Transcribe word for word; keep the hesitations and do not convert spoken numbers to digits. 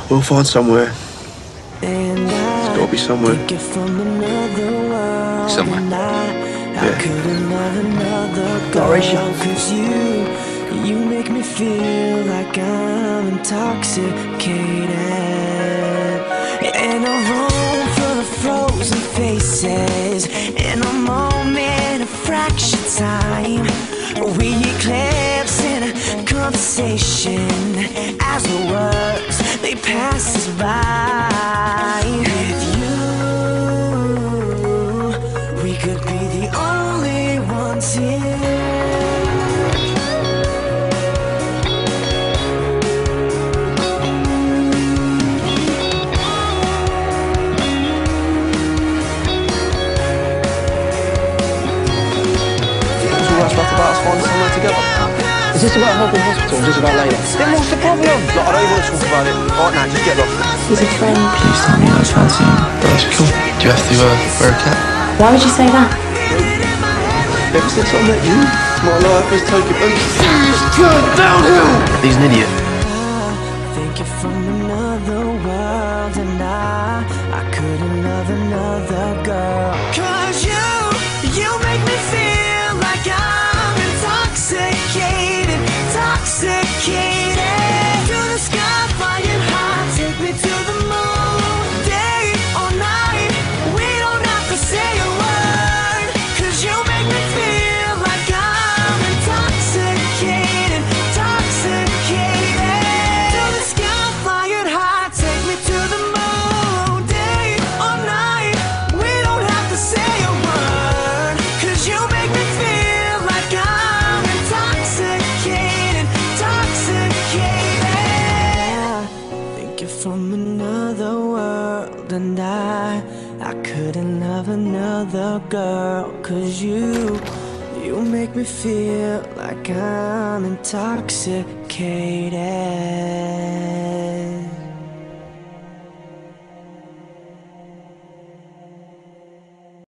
We'll find somewhere. And There's gotta be somewhere. Somewhere. Mauricio. Cause you, you make me feel like I'm intoxicated. In a room full of frozen faces, in a moment of fraction time, we eclipse in a conversation as the words they pass us by. With you, we could be the only ones here. Stuff about us finding somewhere together. Is this about helping hospital or is this about later? Then what's the problem? Look, I don't even want to talk about it. Alright now, just get lost. He's a friend. Please tell me I don't fancy him. That's cool. Do you have to uh, wear a cap? Why would you say that? Ever since I met you, my life has taken a huge turn downhill. He's an idiot. Think you're from another world, and I, I couldn't love another girl. Cause you, you make me feel like I'm intoxicated, intoxicated. To the sky, flying high, take me to the moon. Day or night, we don't have to say a word. Cause you make me feel like I'm intoxicated, intoxicated. To the sky, flying high, take me to the moon. Day or night, we don't have to say a word. Cause you make me feel like I'm intoxicated, intoxicated. I think you're from another world, and I, I couldn't love another girl. Cause you, you make me feel like I'm intoxicated.